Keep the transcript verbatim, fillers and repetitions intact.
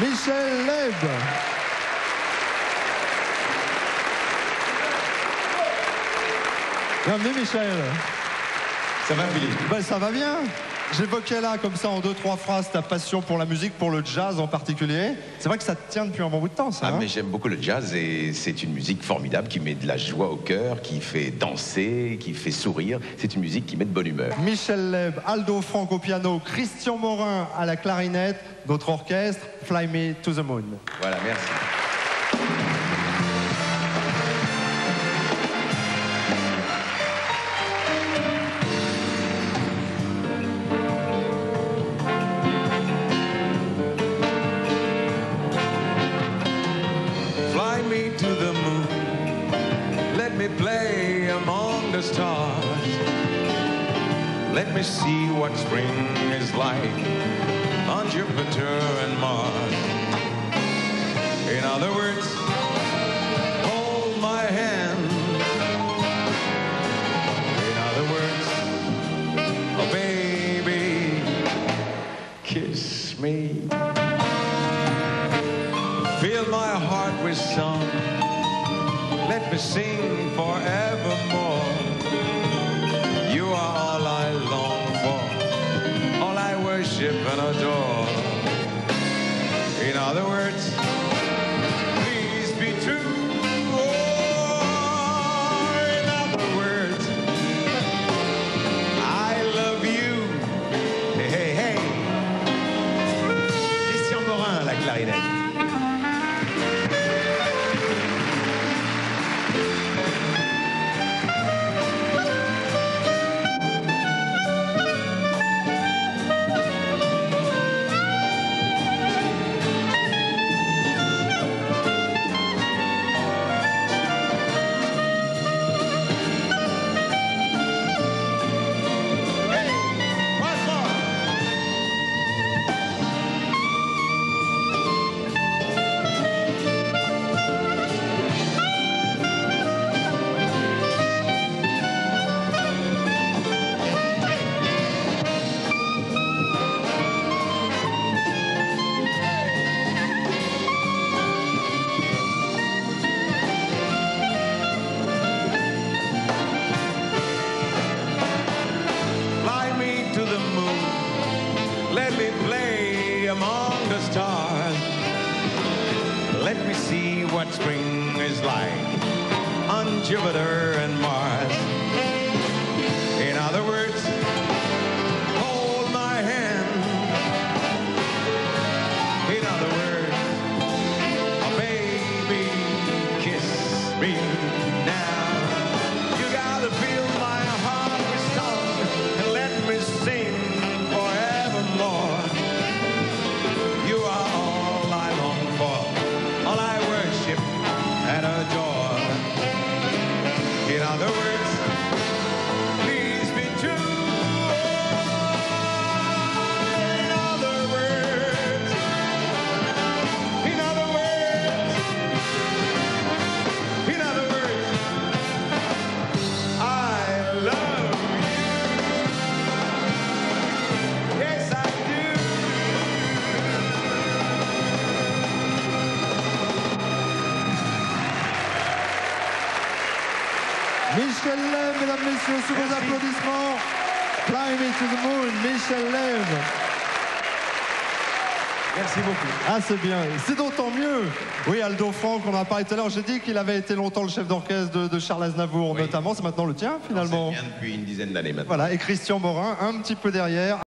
Michel Leb. Bienvenue Michel. Ça va Philippe? Ben, ça va bien. J'évoquais là, comme ça, en deux, trois phrases, ta passion pour la musique, pour le jazz en particulier. C'est vrai que ça te tient depuis un bon bout de temps, ça. Ah, hein mais j'aime beaucoup le jazz et c'est une musique formidable qui met de la joie au cœur, qui fait danser, qui fait sourire. C'est une musique qui met de bonne humeur. Michel Leb, Aldo Franck au piano, Christian Morin à la clarinette, notre orchestre, Fly Me to the Moon. Voilà, merci. Fly me to the moon, let me play among the stars. Let me see what spring is like on Jupiter and Mars. In other words, hold my hand. In other words, oh baby, kiss me. Fill my heart with song, let me sing forevermore. You are all I long for, all I worship and adore. In other words, please be true. Oh, in other words, I love you. Hey, hey, hey. Christian Morin à la clarinette. Let me play among the stars. Let me see what spring is like on Jupiter and Mars. In other words, hold my hand. In other words, oh baby, kiss me now. You gotta fill my heart with song and let me sing forevermore. You are all I long for, all I worship and adore. In other words, please be true. In other words, in other words, in other words, I love you. Yes, I do. Michel Leb, mesdames, messieurs, sous vos applaudissements. Fly Me to the Moon, Michel Leb. Merci beaucoup. Ah, c'est bien. C'est d'autant mieux. Oui, Aldo Franck, on en a parlé tout à l'heure. J'ai dit qu'il avait été longtemps le chef d'orchestre de, de Charles Aznavour, Oui. notamment. C'est maintenant le tien, finalement. C'est bien depuis une dizaine d'années maintenant. Voilà, et Christian Morin, un petit peu derrière.